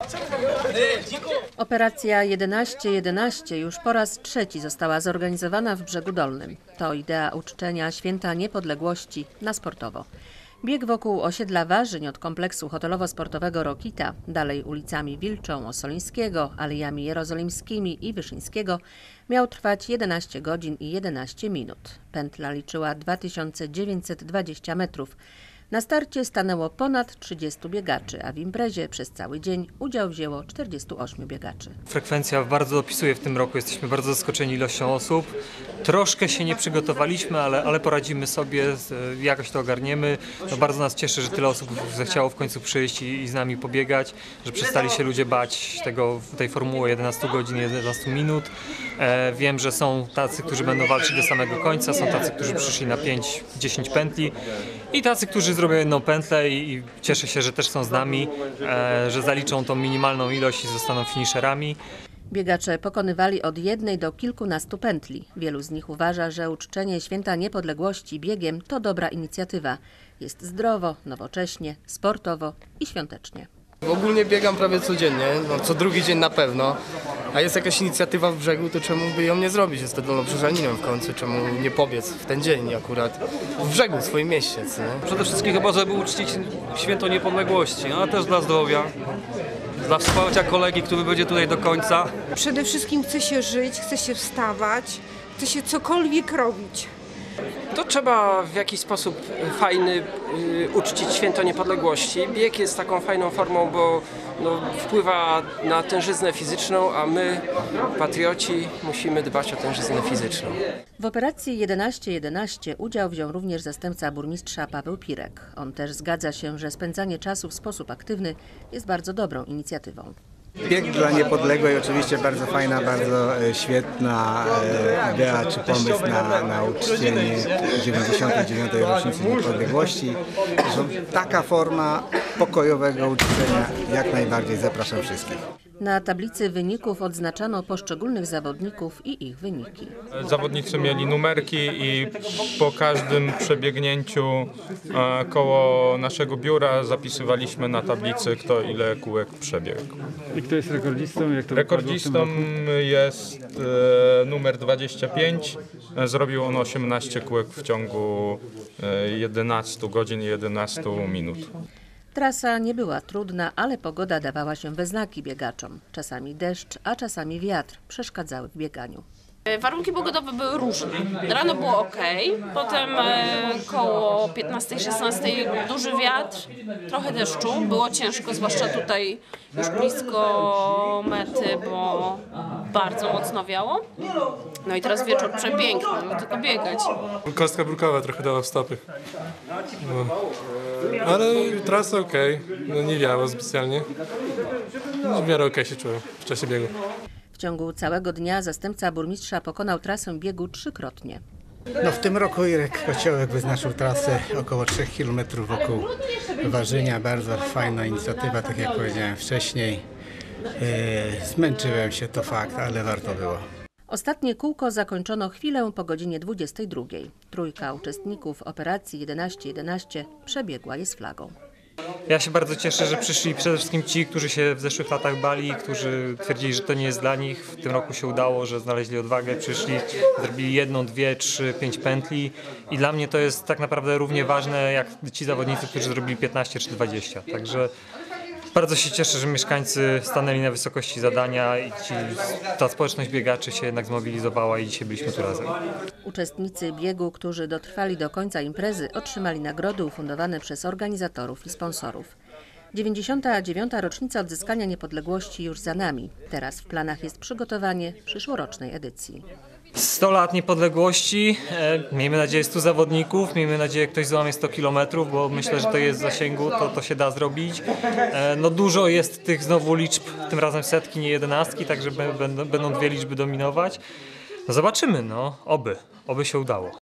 Operacja 11-11 już po raz trzeci została zorganizowana w Brzegu Dolnym. To idea uczczenia Święta Niepodległości na sportowo. Bieg wokół osiedla Warzyń od kompleksu hotelowo-sportowego Rokita, dalej ulicami Wilczą, Ossolińskiego, alejami jerozolimskimi i Wyszyńskiego miał trwać 11 godzin i 11 minut. Pętla liczyła 2920 metrów. Na starcie stanęło ponad 30 biegaczy, a w imprezie przez cały dzień udział wzięło 48 biegaczy. Frekwencja bardzo dopisuje w tym roku, jesteśmy bardzo zaskoczeni ilością osób. Troszkę się nie przygotowaliśmy, ale poradzimy sobie, jakoś to ogarniemy. No bardzo nas cieszy, że tyle osób zechciało w końcu przyjść i z nami pobiegać, że przestali się ludzie bać tej formuły 11 godzin, 11 minut. Wiem, że są tacy, którzy będą walczyć do samego końca, są tacy, którzy przyszli na 5-10 pętli i tacy, którzy zrobią jedną pętlę i cieszę się, że też są z nami, że zaliczą tą minimalną ilość i zostaną finisherami. Biegacze pokonywali od 1 do kilkunastu pętli. Wielu z nich uważa, że uczczenie Święta Niepodległości biegiem to dobra inicjatywa. Jest zdrowo, nowocześnie, sportowo i świątecznie. Ogólnie biegam prawie codziennie, co drugi dzień na pewno. A jest jakaś inicjatywa w Brzegu, to czemu by ją nie zrobić? Jest to dolnobrzeżaninem w końcu, czemu nie pobiec w ten dzień akurat w Brzegu, w swoim mieście. Co? Przede wszystkim chyba, żeby uczcić Święto Niepodległości, ale też dla zdrowia, dla wsparcia kolegi, który będzie tutaj do końca. Przede wszystkim chce się żyć, chce się wstawać, chce się cokolwiek robić. To trzeba w jakiś sposób fajny uczcić Święto Niepodległości. Bieg jest taką fajną formą, bo wpływa na tężyznę fizyczną, a my, patrioci, musimy dbać o tężyznę fizyczną. W operacji 11-11 udział wziął również zastępca burmistrza Paweł Pirek. On też zgadza się, że spędzanie czasu w sposób aktywny jest bardzo dobrą inicjatywą. Bieg dla niepodległej oczywiście bardzo fajna, bardzo świetna idea czy pomysł na uczczenie 99. rocznicy niepodległości. Taka forma pokojowego uczczenia jak najbardziej zapraszam wszystkich. Na tablicy wyników odznaczano poszczególnych zawodników i ich wyniki. Zawodnicy mieli numerki i po każdym przebiegnięciu koło naszego biura zapisywaliśmy na tablicy, kto ile kółek przebiegł. I kto jest rekordzistą? Rekordzistą jest numer 25. Zrobił on 18 kółek w ciągu 11 godzin i 11 minut. Trasa nie była trudna, ale pogoda dawała się we znaki biegaczom. Czasami deszcz, a czasami wiatr przeszkadzały w bieganiu. Warunki pogodowe były różne. Rano było ok, potem koło 15-16 duży wiatr, trochę deszczu, było ciężko, zwłaszcza tutaj już blisko mety, bo bardzo mocno wiało. No i teraz wieczór przepiękny, mamy tylko biegać. Kostka brukowa trochę dała w stopy. Ale trasa ok, nie wiało specjalnie. W miarę ok się czułem w czasie biegu. W ciągu całego dnia zastępca burmistrza pokonał trasę biegu trzykrotnie. W tym roku Irek Kociołek wyznaczył trasę około 3 km wokół Warzynia. Bardzo fajna inicjatywa, tak jak powiedziałem wcześniej. Zmęczyłem się, to fakt, ale warto było. Ostatnie kółko zakończono chwilę po godzinie 22. Trójka uczestników operacji 11-11 przebiegła je z flagą. Ja się bardzo cieszę, że przyszli przede wszystkim ci, którzy się w zeszłych latach bali, którzy twierdzili, że to nie jest dla nich. W tym roku się udało, że znaleźli odwagę, przyszli, zrobili 1, 2, 3, 5 pętli i dla mnie to jest tak naprawdę równie ważne jak ci zawodnicy, którzy zrobili 15 czy 20. Także bardzo się cieszę, że mieszkańcy stanęli na wysokości zadania i ta społeczność biegaczy się jednak zmobilizowała i dzisiaj byliśmy tu razem. Uczestnicy biegu, którzy dotrwali do końca imprezy, otrzymali nagrody ufundowane przez organizatorów i sponsorów. 99. rocznica odzyskania niepodległości już za nami. Teraz w planach jest przygotowanie przyszłorocznej edycji. 100 lat niepodległości, miejmy nadzieję 100 zawodników, miejmy nadzieję, że ktoś złamie 100 kilometrów, bo myślę, że to jest w zasięgu, to się da zrobić. Dużo jest tych znowu liczb, tym razem setki, nie 11, także będą 2 liczby dominować. Zobaczymy, oby się udało.